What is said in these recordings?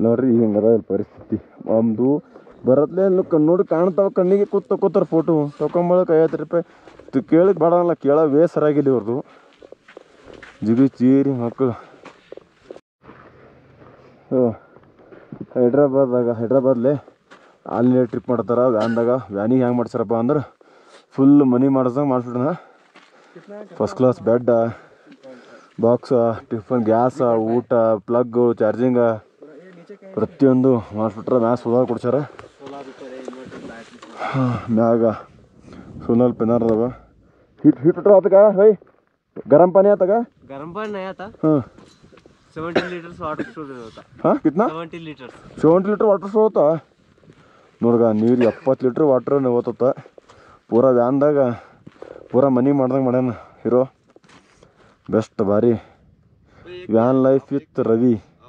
ನೋಡ್ರಿ ಹಿಂಗದ ಪರಿಸ್ಥಿತಿ ನಮ್ಮದು ಬರತ್ಲೇ ನೋಡಿ ಕಾಣ್ತಾವ ಕಣ್ಣಿಗೆ ಕೂತಾರ ಫೋಟೋ ತೊಗೊಂಬಳಕ್ಕೆ 50 ರೂಪಾಯಿ ಕೇಳಕ್ಕೆ ಬೇಡಲ್ಲ ಕೇಳ ಸರಾಗಿಲ್ಲ ಇವ್ರದ್ದು ಜಿಗಿ ಚೀರಿ ಮಕ್ಕಳು. ಹೈದ್ರಾಬಾದ್ಲೆ ಅಲ್ಲೇ ಟ್ರಿಪ್ ಮಾಡ್ತಾರೆ ವ್ಯಾನ್ದಾಗ. ವ್ಯಾನಿಗೆ ಹೆಂಗೆ ಮಾಡ್ಸಾರಪ್ಪ ಅಂದ್ರೆ ಫುಲ್ ಮನಿ ಮಾಡಿಸ್ದಂಗೆ ಮಾಡಿಸ್ಬಿಟ್ಟ. First class bed, box, tiffin, gas, ಊಟ, ಪ್ಲಗ್ಗು, ಚಾರ್ಜಿಂಗ ಪ್ರತಿಯೊಂದು ಮಾಡಿಸ್ಬಿಟ್ರೆ. ಮ್ಯಾಗ ಸೋಲಾರ್ ಕೊಡ್ಸಾರ, ಮ್ಯಾಗ सोनल पेनार दबा हीट हीटर आता का भाई गरम पानी आता का गरम पानी नहीं आता। हाँ 70 लीटर्स वाटर स्टोरेज होता। हाँ कितना 70 लीटर्स 70 लीटर वाटर स्टोर होता ನೋಡ್ಗ ನೀರು 70 ಲೀಟ್ರ್ ವಾಟ್ರ್ ಓದ್ತ ಪೂರಾ ವ್ಯಾನ್ದಾಗ ಪೂರಾ ಮನಿ ಮಾಡ್ದಂಗೆ ಮಾಡ್ಯಾನ ಹೀರೋ. ಬೆಸ್ಟ್ ಭಾರಿ ವ್ಯಾನ್ लाइफ विथ रवि।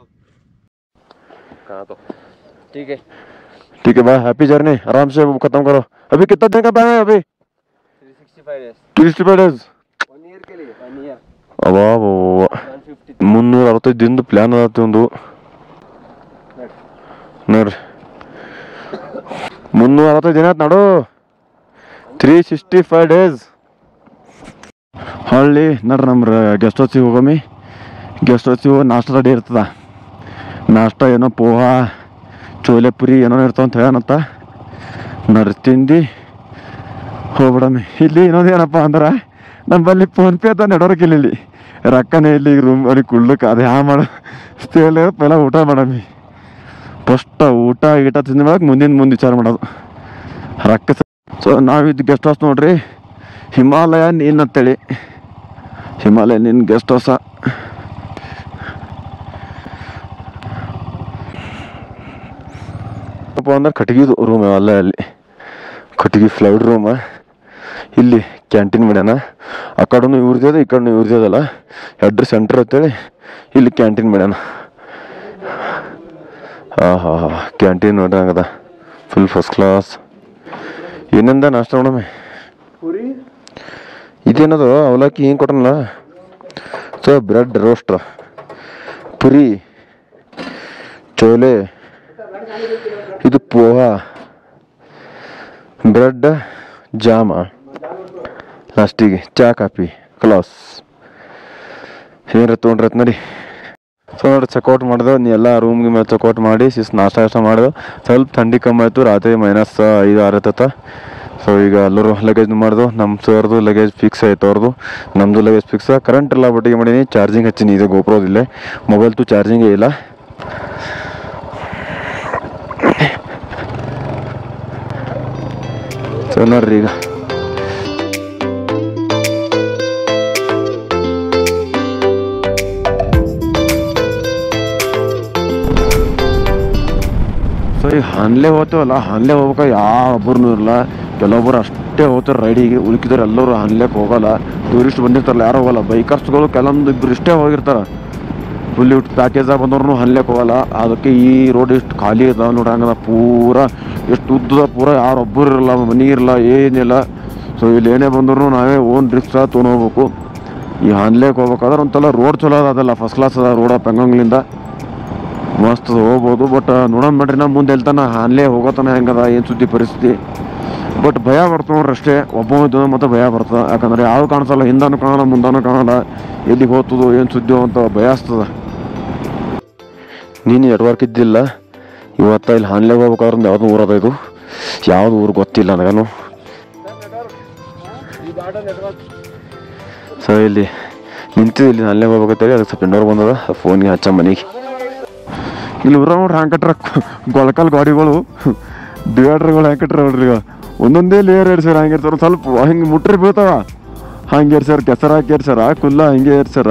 ठीक है भाई हैप्पी जर्नी आराम से खत्म करो। अभी कितना दिन का प्लान है अभी 365 डेज 1 ईयर के लिए 1 ईयर ಅವಾ 365 ದಿನದ ಪ್ಲಾನ್ ಆಗುತ್ತೆ ಒಂದು ನೋಡ್ರಿ 365 ದಿನ ಆಯ್ತು ನೋಡು 365 ಡೇಸ್ ಹಳ್ಳಿ ನೋಡ್ರಿ. ನಮ್ಮ ಗೆಸ್ಟ್ ಹೌಸಿಗೆ ಹೋಗಮ್ಮಿ. ಗೆಸ್ಟ್ ಹೌಸಿಗೆ ಹೋಗಿ ನಾಷ್ಟ ರೆಡಿ ಇರ್ತದ. ನಾಷ್ಟ ಏನೋ ಪೋಹಾ ಚೋಲೆ ಪುರಿ ಏನೋ ಇರ್ತಾವ ಅಂತ ಹೇಳನತ್ತ ನೋಡ್ರಿ ತಿಂದು ಹೋಗ್ಬಿಡಮ್ಮಿ. ಇಲ್ಲಿ ಇನ್ನೊಂದು ಏನಪ್ಪ ಅಂದ್ರೆ ನಮ್ಮಲ್ಲಿ ಫೋನ್ಪೇ ಅಂತ ನೆಡೋರ್ಕಿಲ್ಲ ಇಲ್ಲಿ ರೊಕ್ಕನೇ ಇಲ್ಲಿ ರೂಮ್ ಅವ್ರಿಗೆ ಕುಡ್ಲಕ್ಕೆ ಅದು ಹ್ಯಾ ಮಾಡೋ ಸ್ಟೇಲ್ ಪೆಲ್ಲ ಊಟ ಮಾಡಮ್ಮಿ. ಫಸ್ಟ್ ಊಟ ಗೀಟ ತಿಂದ ಮೇಲೆ ಮುಂದೆ ವಿಚಾರ ಮಾಡೋದು ರೊಕ್ಕ. ಸೊ ನಾವಿದ್ದು ಗೆಸ್ಟ್ ಹೌಸ್ ನೋಡ್ರಿ ಹಿಮಾಲಯನ್ ಇನ್ ಅಂತೇಳಿ ಹಿಮಾಲಯನ್ ಇನ್ ಗೆಸ್ಟ್ ಹೌಸ. ಅಂದ್ರೆ ಕಟ್ಗಿದು ರೂಮ್ ಅಲ್ಲ ಅಲ್ಲಿ ಕಟ್ಗಿ ಫ್ಲೈಡ್ ರೂಮ್. ಇಲ್ಲಿ ಕ್ಯಾಂಟೀನ್ ಮಾಡ್ಯಾನ. ಆ ಕಡೆನೂ ಇವ್ರದ್ದು ಈ ಕಡೆನೂ ಇವ್ರದ್ದಲ್ಲ ಎಡ್ರ ಸೆಂಟ್ರ್ ಅಂತೇಳಿ ಇಲ್ಲಿ ಕ್ಯಾಂಟೀನ್ ಮಾಡ್ಯಾನ. ಕ್ಯಾಂಟೀನ್ ನೋಡ್ರಂಗದ ಫುಲ್ ಫಸ್ಟ್ ಕ್ಲಾಸ್. ಏನಿಂದ ನಾಷ್ಟ ನೋಡಮ್ಮೆ ಇದೇನದು ಅವಲಕ್ಕಿ ಹಿಂಗೆ ಕೊಟ್ಟನಲ್ಲ. So bread roast puri chole ಇದು ಪೋಹಾ ಬ್ರೆಡ್ ಜಾಮ ಲಾಸ್ಟಿಗೆ ಚಾ ಕಾಫಿ ಕ್ಲಾಸ್ ಏನಾರ ತೊಗೊಂಡ್ರತ್ ನೋಡಿ. ಸೊ ನೋಡಿ ಚೆಕ್ಔಟ್ ಮಾಡಿದೆ ನೀ ಎಲ್ಲ ರೂಮ್ಗೆ ಮೇಲೆ ಚೆಕ್ಔಟ್ ಮಾಡಿ ನಾಷ್ಟ ಮಾಡಿದೆ. ಸ್ವಲ್ಪ ಥಂಡಿ ಕಮ್ಮಿ ಆಯಿತು. ರಾತ್ರಿ -5-6 ಆಯ್ತತ್ತ. ಸೊ ಈಗ ಎಲ್ಲರೂ ಲಗೇಜ್ ಮಾಡಿದೆವು. ನಮ್ಮ ಸರ್ದು ಲಗೇಜ್ ಫಿಕ್ಸ್ ಆಯ್ತು, ಅವ್ರದ್ದು ನಮ್ಮದು ಲಗೇಜ್ ಫಿಕ್ಸ್. ಕರೆಂಟ್ ಎಲ್ಲ ಬಟ್ಟಿಗೆ ಮಾಡೀನಿ. ಚಾರ್ಜಿಂಗ್ ಹಚ್ಚೀನಿ. ಇದು ಗೋಪ್ರೋದಿಲ್ಲ ಮೊಬೈಲ್ ತು ಚಾರ್ಜಿಂಗೇ ಇಲ್ಲ. ಸೊ ನೋಡ್ರಿ ಈಗ ಸೊ ಈಗ ಹಾನ್ಲೆ ಹೋಗ್ತೇವಲ್ಲ ಹಾನ್ಲೆ ಹೋಗ್ಬೇಕು ಯಾವೊಬ್ಬರೂ ಇರಲ್ಲ. ಕೆಲವೊಬ್ಬರು ಅಷ್ಟೇ ಹೋಗ್ತಾರೆ ರೈಡಿಗೆ, ಉಳ್ಕಿದ್ರೆ ಎಲ್ಲರೂ ಹಾನ್ಲೆಕ್ಕೆ ಹೋಗಲ್ಲ. ಟೂರಿಸ್ಟ್ ಬಂದಿರ್ತಾರಲ್ಲ ಯಾರು ಹೋಗಲ್ಲ. ಬೈಕರ್ಸ್ಗಳು ಕೆಲವೊಂದು ಇಬ್ಬರು ಇಷ್ಟೇ ಹೋಗಿರ್ತಾರೆ. ಫುಲ್ ಇಟ್ಟು ಪ್ಯಾಕೇಜಾಗಿ ಬಂದವ್ರು ಹಾನ್ಲೆಕ್ಕೆ ಹೋಗಲ್ಲ. ಅದಕ್ಕೆ ಈ ರೋಡ್ ಇಷ್ಟು ಖಾಲಿ ಇದಾವೆ ನೋಡಂಗದ ಪೂರ ಎಷ್ಟು ಉದ್ದದ ಪೂರ ಯಾರೊಬ್ಬರು ಇರಲ್ಲ, ಮನೆ ಇರಲ್ಲ, ಏನಿಲ್ಲ. ಸೊ ಇಲ್ಲಿ ಏನೇ ಬಂದ್ರು ನಾವೇ ಓನ್ ರಿಕ್ಸಾ ತೊಗೊಂಡೋಗ್ಬೇಕು. ಈ ಹಾನ್ಲೆಕ್ಕೆ ಹೋಗ್ಬೇಕಾದ್ರೆ ಒಂಥರ ರೋಡ್ ಚಲೋ ಅದಲ್ಲ, ಫಸ್ಟ್ ಕ್ಲಾಸ್ ಅದ ರೋಡ. ಪೆಂಗಂಗ್ಲಿಂದ ಮಸ್ತ್ ಹೋಗ್ಬೋದು. ಬಟ್ ನೋಡೋಣ ಮಾಡ್ರಿ ನಾ ಮುಂದೆ ಹೇಳ್ತಾನೆ ಹಾನ್ಲೆ ಹೋಗೋತಾನೆ ಹೆಂಗದ ಏನು ಸುದ್ದಿ ಪರಿಸ್ಥಿತಿ. ಬಟ್ ಭಯ ಬರ್ತದೆ ನೋಡ್ರಿ ಅಷ್ಟೇ. ಒಬ್ಬ ಮತ್ತು ಭಯ ಬರ್ತದೆ. ಯಾಕಂದ್ರೆ ಯಾವ್ದು ಕಾಣಿಸಲ್ಲ, ಹಿಂದನೂ ಕಾಣಲ್ಲ ಮುಂದನೂ ಕಾಣಲ್ಲ, ಎಲ್ಲಿಗೆ ಹೋಗ್ತದೋ ಏನು ಸುದ್ದಿಯೋ ಅಂತ ಭಯ ಆಗ್ತದೆ. ನೀನು ನೆಟ್ವರ್ಕ್ ಇದ್ದಿಲ್ಲ ಇವತ್ತು. ಇಲ್ಲಿ ಹಾನ್ಲೆಗೆ ಹೋಗ್ಬೇಕಾದ್ರೆ ಯಾವ್ದು ಊರದ ಇದು ಯಾವ್ದು ಊರು ಗೊತ್ತಿಲ್ಲ ನನಗನು. ಸೊ ಇಲ್ಲಿ ನಿಂತಿದ್ದು ಇಲ್ಲಿ ಹಾನ್ಲೆಗೆ ಹೋಗ್ಬೇಕಂತೇಳಿ ಅದಕ್ಕೆ ಸ್ವಲ್ಪ ಇಂಡೋರ್ ಬಂದದ. ಫೋನ್ಗೆ ಹಚ್ಚ ಮನೆಗೆ ಇಲ್ಲಿ ಊರ ನೋಡ್ರಿ ಹ್ಯಾಂಗೆ ಕಟ್ರ ಗೊಳಕಲ್ ಗಾಡಿಗಳು ಡಿವೈಡರ್ಗಳು ಹ್ಯಾಂಗೆ ಕಟ್ರ ನೋಡ್ರಿ. ಈಗ ಒಂದೊಂದೇ ಲೇಯರ್ ಏರ್ಸ್ಯಾರ. ಹಂಗೆ ಇರ್ಸಾರ ಸ್ವಲ್ಪ ಹಿಂಗೆ ಮುಟ್ರಿ ಬೀಳ್ತಾವ ಹಂಗೆ ಏರ್ಸ್ಯಾರ. ಕೆಸರ ಹಾಕಿ ಏರ್ಸ್ಯಾರ, ಕುಲ್ಲ ಹಿಂಗೆ ಏರ್ಸ್ಯಾರ.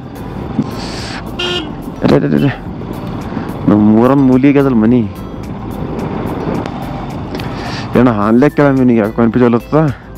ನಮ್ಮ ಊರನ್ನ ಮೂಲಿಗೆ ಅದಲ್ಲ ಮನಿ ಏನ ಹಾನ್ಲೆ ಕೇಳ ಮೀನಿಗೆ ಯಾಕೆ ಕನ್ಫ್ಯೂಸ್ ಆಗ್ಲತ್ತದ.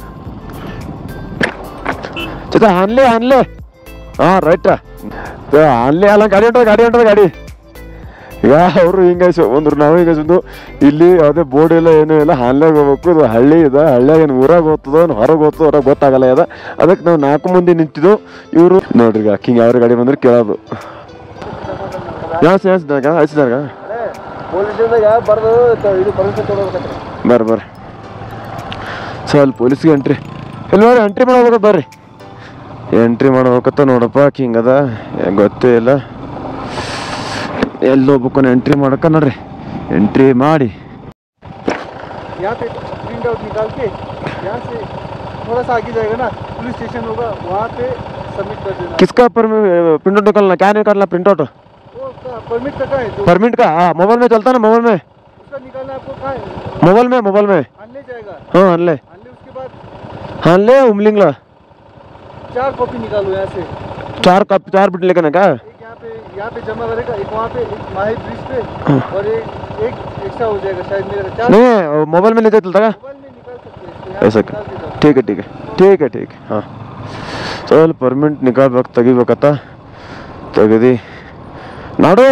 ಚೇತ ಹಾನ್ಲೆ ಹಾಂ ರೈಟ್ ಹಾನ್ಲೆ ಅಲ್ಲ. ಗಾಡಿ ಈಗ ಅವರು ಹಿಂಗೆ ಒಂದ್ರು ನಾವು ಹಿಂಗೆ ಇಲ್ಲಿ ಯಾವುದೇ ಬೋರ್ಡ್ ಇಲ್ಲ ಏನೂ ಇಲ್ಲ. ಹಾನ್ಲೆಗೆ ಹೋಗ್ಬೇಕು. ಇದು ಹಳ್ಳಿ ಇದೆ. ಹಳ್ಳಿಯಾಗ ಏನು ಊರಾಗ ಹೋಗ್ತದೋ ಹೊರಗೆ ಹೋಗ್ತದೋ ಹೊರಗೆ ಗೊತ್ತಾಗಲ್ಲ ಇದೆ. ಅದಕ್ಕೆ ನಾವು 4 ಮಂದಿ ನಿಂತಿದ್ದು. ಇವರು ನೋಡ್ರಿ ಹಿಂಗೆ ಯಾವ ಗಾಡಿ ಬಂದ್ರೆ ಕೇಳೋದು. ಯಾವ ಹಚ್ಚಿದಾಗ ಪೊಲೀಸ್ ಸ್ಟೇಷನ್ದಾಗ ಬರ್ದು ಇದು ಪರ್ಮಿಷನ್ ತೊಗೊಳ್ಬೇಕಂದ್ರೆ. ಬರ್ರಿ ಸೊ ಅಲ್ಲಿ ಪೊಲೀಸ್ಗೆ ಎಂಟ್ರಿ ಇಲ್ಲಿ ಬರ್ರಿ ಎಂಟ್ರಿ ಮಾಡ್ಬೇಕು ಬರ್ರಿ ಎಂಟ್ರಿ ಮಾಡ್ಬೇಕತ್ತ ನೋಡಪ್ಪ ಹಿಂಗದ ಗೊತ್ತೇ ಇಲ್ಲ ಎಲ್ಲಿ ಹೋಗ್ಬೇಕು ಎಂಟ್ರಿ ಮಾಡಕ್ಕ ನೋಡ್ರಿ ಎಂಟ್ರಿ ಮಾಡಿ यहाँ पे प्रिंट आउट निकाल के यहाँ से थोड़ा सा आगे जाएगा ना पुलिस स्टेशन होगा वहाँ पे सबमिट कर देना. किसका प्रिंट आउट निकालना क्या निकालना प्रिंट आउट वो परमिट का है जो परमिट का हाँ मोबाइल में चलता ना मोबाइल में उसका निकालना आपको कहाँ है मोबाइल में आनने जाएगा. हाँ अनले आनने उसके बाद अनले उमलिंगला 4 कॉपी निकालो यहाँ से. 4 बिट लेकर ना क्या एक यहाँ पे जमा करेगा एक वहाँ पे एक माही ब्रिज पे और एक एक्स्ट्रा हो जाएगा शायद मेरा 4 नहीं मोबाइल में नहीं चलता क्या मोबाइल में निकाल सकते हैं इसको ऐसा यहाँ निकाल के जाओ. ठीक है हाँ चल परमिट निकाल्ಬೇಕು ತೆಗಿಬೇಕತ್ತ ತೆಗೆದು ನಾಡು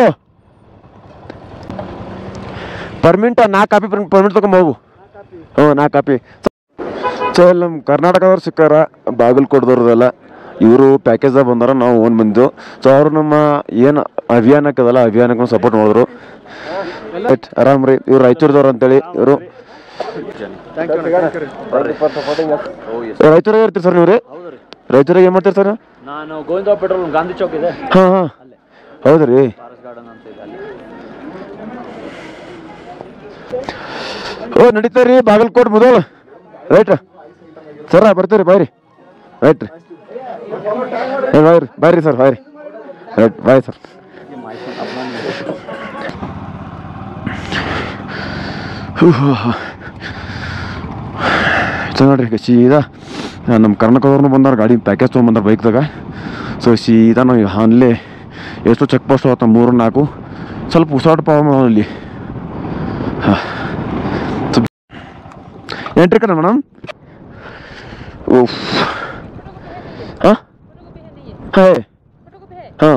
ಪರ್ಮಿಟ್ 4 ಕಾಪಿ ಪರ್ಮಿಟ್ ತಗೊಂಬೋಗು ಹ್ಞೂ 4 ಕಾಪಿ ಚಲ್ ನಮ್ಮ ಕರ್ನಾಟಕದವ್ರು ಸಿಕ್ಕಾರ ಬಾಗಲಕೋಟದವ್ರದೆಲ್ಲ ಇವರು ಪ್ಯಾಕೇಜ್ದಾಗ ಬಂದಾರ ನಾವು ಓನ್ ಬಂದಿದ್ದು ಸೊ ಅವರು ನಮ್ಮ ಏನು ಅಭಿಯಾನಕ್ಕದಲ್ಲ ಅಭಿಯಾನಕ್ಕೂ ಸಪೋರ್ಟ್ ಮಾಡಿದ್ರು ಆರಾಮ್ ರೀ ಇವ್ರು ರಾಯಚೂರ್ದವ್ರು ಅಂತೇಳಿ ಇವರು ರಾಯಚೂರಾಗ ಇರ್ತೀರಿ ಸರ್ ನೀವು ರೀ ರಾಯಚೂರಾಗ ಏನು ಮಾಡ್ತೀರಿ ಸರ್ ನಾನು ಗೋವಿಂದ ಪೆಟ್ರೋಲ್ ಗಾಂಧಿ ಚೌಕ್ ಇದೆ ಹಾಂ ಹೌದು ರೀ ಗಾರ್ಡನ್ ಅಂತ ಇದೆ ಅಲ್ಲಿ. ಓ ನಡೀತಾರ್ರಿ ಬಾಗಲಕೋಟ್ ಮೊದಲು ರೈಟ್ ಸರ ಬರ್ತೀರಿ ಬಾಯ್ರಿ ರೈಟ್ ರೀ ಬಾಯ್ರಿ ಸರ್ ಬಾಯ್ರಿ ರೈಟ್ ಬಾಯ್ ಸರ್ ನೋಡ್ರಿ ಸೀದಾ ನಮ್ಮ ಕರ್ನಾಟಕದವ್ರನ್ನೂ ಬಂದಾರ ಗಾಡಿ ಪ್ಯಾಕೇಜ್ ತೊಗೊಂಬಂದಾರ ಬೈಕ್ದಾಗ ಸೊ ಸೀದಾ ನಾವು ಅಲ್ಲೇ ಎಷ್ಟು ಚೆಕ್ ಪೋಸ್ಟ್ ಅವತ್ತ 3-4 ಸ್ವಲ್ಪ ಉಸಾಟ ಪಾವ ಅಲ್ಲಿ ಹಾಂ ಎಂಟ್ರಿ ಕಣ ಮೇಡಮ್ ಓಫ್ ಹಾಂ ಹಾಂ ಹಾಂ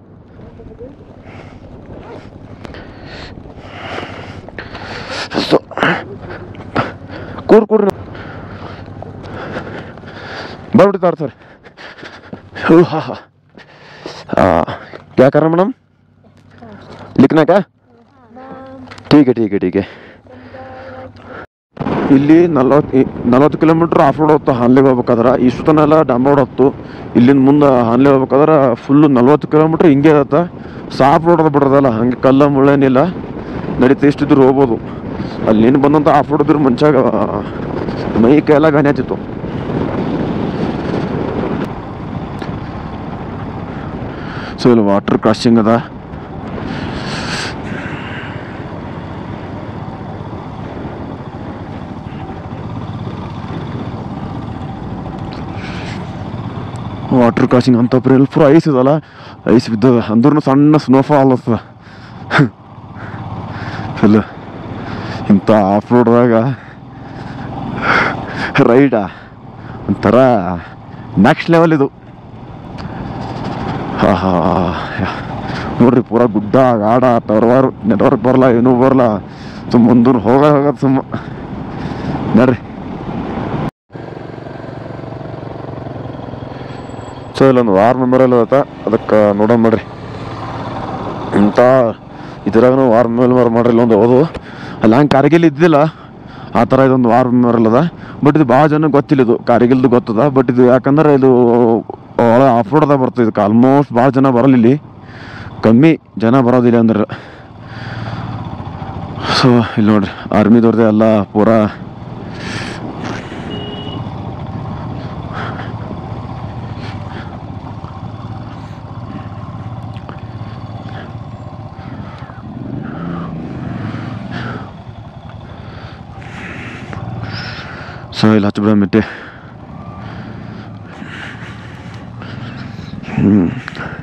ಕೂರ್ರಿ ಬರ್ಬಿಡ್ತಾರೆ सर हाँ हाँ क्या करना मैडम लिखना क्या ठीक है ಇಲ್ಲಿ 40 ಕಿಲೋಮೀಟ್ರ್ ಆಫ್ ರೋಡ್ ಹೋಗ್ತಾ ಹಾನ್ಲಿಗೆ ಹೋಗ್ಬೇಕಾದ್ರೆ ಇಷ್ಟು ತನ ಎಲ್ಲ ಡಾಂಬರ್ ರೋಡ್ ಹೋಗ್ತು ಇಲ್ಲಿಂದ ಮುಂದೆ ಹಾನ್ಲಿಗೆ ಹೋಗ್ಬೇಕಾದ್ರೆ ಫುಲ್ಲು 40 ಕಿಲೋಮೀಟ್ರ್ ಹಿಂಗೆ ಇರತ್ತೆ ಸಾಫ್ ರೋಡ್ ಬಿಡೋದಲ್ಲ ಹಂಗೆ ಕಲ್ಲ ಮುಳ್ಳೇನಿಲ್ಲ ನಡೀತಾ ಇಷ್ಟಿದ್ರು ಹೋಗ್ಬೋದು ಅಲ್ಲಿ ನೀನು ಬಂದಂಥ ಆಫ್ ರೋಡ್ ಇದ್ರು ಮಂಚಾಗ ಮೈ ಕೈಯೆಲ್ಲ ಗಾನಿ ಹತ್ತಿತ್ತು ಸೊ ಇಲ್ಲಿ ವಾಟರ್ ಕ್ರಾಸಿಂಗ್ ಅದ ವಾಟರ್ ಕ್ರಾಸಿಂಗ್ ಅಂತ ಎಲ್ಲಿ ಫುಲ್ ಐಸ್ ಇದಲ್ಲ ಐಸ್ ಬಿದ್ದದ ಅಂದ್ರೂ ಸಣ್ಣ ಸ್ನೋಫಾಲ್ ಅದ ಫುಲ್ ಇಂಥ ಆಫ್ ರೋಡ್ದಾಗ ರೈಡಾ ಒಂಥರ ನೆಕ್ಸ್ಟ್ ಲೆವೆಲ್ ಇದು ಹಾ ಹಾ ನೋಡ್ರಿ ಪೂರಾ ಗುಡ್ಡ ಗಾಡ ನೆಟ್ವರ್ಕ್ ಬರಲ್ಲ ಏನೂ ಬರಲ್ಲ ಸುಮ್ಮ ಮುಂದೂರು ಹೋಗೋದು ಸುಮ್ಮ ನೋಡ್ರಿ ಸೊ ಇಲ್ಲೊಂದು ವಾರ್ ಮೆಮೋರಿಯಲ್ ಅದ ಅದಕ್ಕೆ ನೋಡೋಣ ಮಾಡ್ರಿ ಇಂಥ ಇದ್ರಾಗೂ ವಾರ್ ಮೆಮೋರಿಯಲ್ ಮಾಡ್ರಿ ಇಲ್ಲೊಂದು ಹೌದು ಅಲ್ಲ ಹಂಗೆ ಕಾರ್ಗಿಲ್ ಇದ್ದಿಲ್ಲ ಆ ಥರ ಇದೊಂದು ವಾರ್ ಮೆಮೋರಿಯಲ್ ಅದ ಬಟ್ ಇದು ಭಾಳ ಜನ ಗೊತ್ತಿಲ್ಲ ಇದು ಕಾರ್ಗಿಲ್ದು ಗೊತ್ತದ ಬಟ್ ಇದು ಯಾಕಂದ್ರೆ ಇದು ಒಳ ಆಫ್ ರೋಡ್ದಾಗ ಬರ್ತದೆ ಇದಕ್ಕೆ ಆಲ್ಮೋಸ್ಟ್ ಭಾಳ ಜನ ಬರಲ್ಲ ಇಲ್ಲಿ ಕಮ್ಮಿ ಜನ ಬರೋದಿಲ್ಲ ಅಂದ್ರೆ ಸೊ ಇಲ್ಲಿ ನೋಡ್ರಿ ಆರ್ಮಿದವ್ರದ್ದೇ ಎಲ್ಲ ಪೂರಾ ಸೊ ಇಲ್ಲಿ ಹಚ್ಚಿ ಬಿಡ ಮೆಟ್ಟೆ